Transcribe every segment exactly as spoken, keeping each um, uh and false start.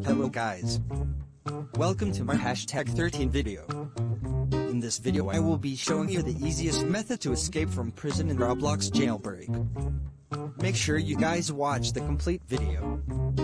Hello guys. Welcome to my hashtag thirteen video. In this video I will be showing you the easiest method to escape from prison in Roblox Jailbreak. Make sure you guys watch the complete video.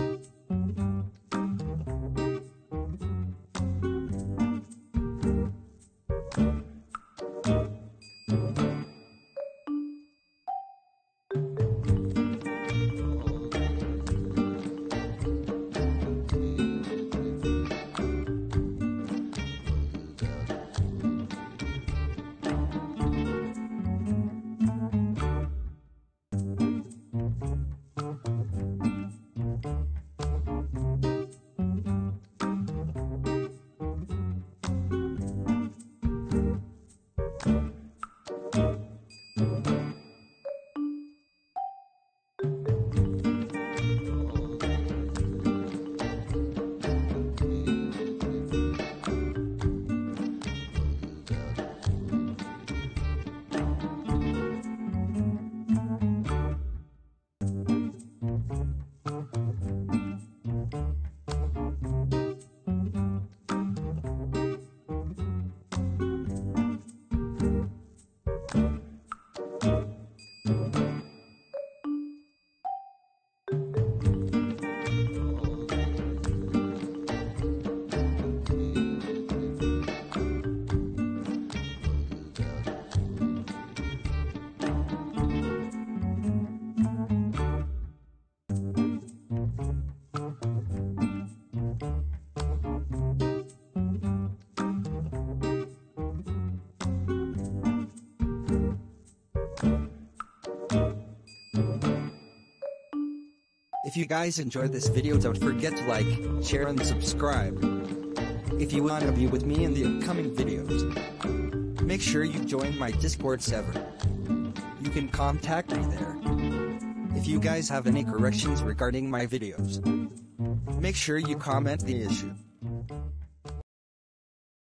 If you guys enjoyed this video, don't forget to like, share and subscribe. If you wanna be with me in the upcoming videos, make sure you join my Discord server. You can contact me there. If you guys have any corrections regarding my videos, make sure you comment the issue.